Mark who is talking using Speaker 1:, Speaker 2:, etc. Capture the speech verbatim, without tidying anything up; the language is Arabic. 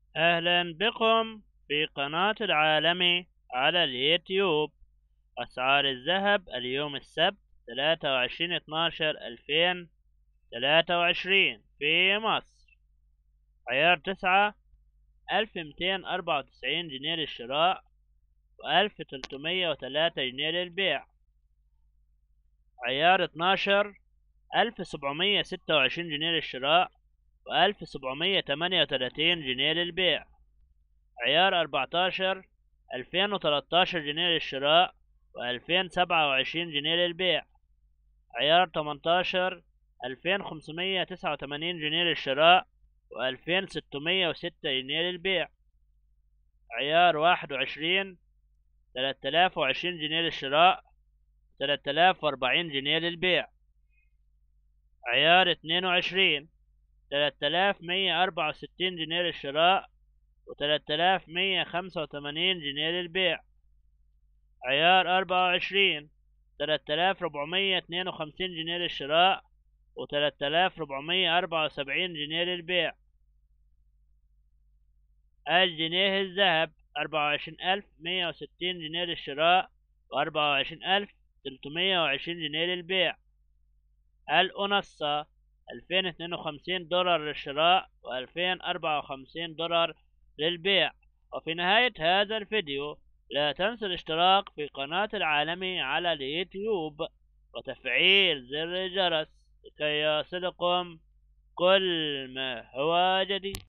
Speaker 1: أهلا بكم في قناة العالمي على اليوتيوب. أسعار الذهب اليوم السبت ثلاثة وعشرين اثناشر ألفين ثلاثة وعشرين في مصر: عيار تسعة ألف ميتين أربعة وتسعين جنيه للشراء وألف تلتمية وثلاثة جنيه للبيع. عيار اتناشر ألف سبعمية ستة وعشرين جنيه للشراء وألف سبعمية تمانية وتلاتين جنيه للبيع. عيار أربعتاشر ألفين وتلاتاشر جنيه للشراء وألفين سبعة وعشرين جنيه للبيع. عيار تمنتاشر ألفين خمسمية تسعة وتمانين جنيه للشراء وألفين ستمية وستة جنيه للبيع. عيار واحد وعشرين تلاتة آلاف وعشرين جنيه للشراء وتلاتة آلاف وأربعين جنيه للبيع. عيار اتنين وعشرين تلاتة آلاف مية أربعة وستين جنيه للشراء وتلاتة آلاف مية خمسة وتمانين جنيه للبيع. عيار أربعة وعشرين تلاتة آلاف ربعمية اتنين وخمسين جنيه للشراء وتلاتة آلاف ربعمية أربعة وسبعين جنيه للبيع. الجنيه الذهب أربعة وعشرين ألف مية وستين جنيه للشراء وأربعة وعشرين ألف تلتمية وعشرين جنيه للبيع. الأونصة ألفين اتنين وخمسين دولار للشراء وألفين أربعة وخمسين دولار للبيع. وفي نهاية هذا الفيديو لا تنسوا الاشتراك في قناة العالمي على اليوتيوب وتفعيل زر الجرس لكي يصلكم كل ما هو جديد.